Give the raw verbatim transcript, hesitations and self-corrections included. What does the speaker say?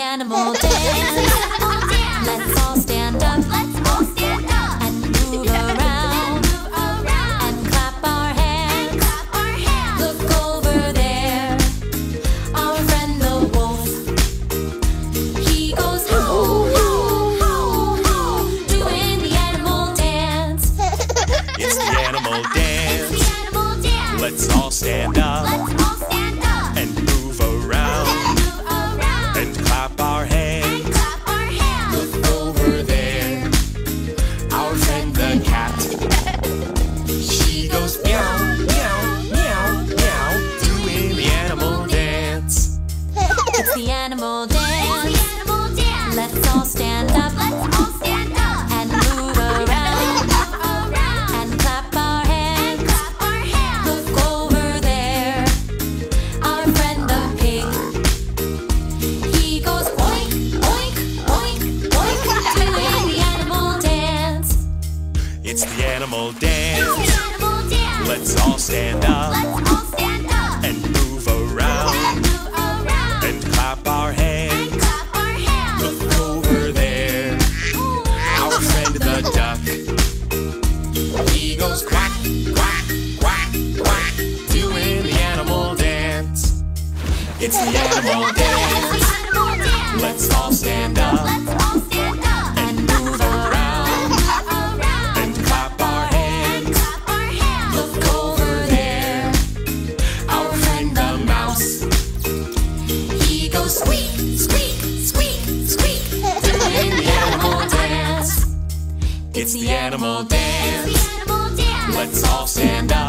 animal dance. Let's all stand up. Let's all stand up and move around and clap our hands. Look over there, our friend the wolf. He goes ho ho ho ho, doing the animal dance. It's the animal dance. Let's all stand up. Let's all stand up and move around and move around and clap our hands. and clap our hands. Look over there, our friend the cat. She goes meow, meow, meow, meow, doing the animal dance. It's the animal dance. Let's all stand up. Let's all stand up and move around and clap our hands. Look over there, our friend the pig. He goes oink, oink, oink, oink, doing the animal dance. It's the animal dance. Let's all stand up Let's all stand up and move around and move around and clap our hands. and clap our hands. Look over there, our friend the duck. He goes quack, quack, quack, quack, doing the animal dance. It's the animal dance. Let's all stand up Let's all stand up and move around around and clap our hands. clap our hands. Look over there, our friend the mouse. He goes squeak, squeak, squeak, squeak, doing the animal dance. It's the animal dance. Let's all stand up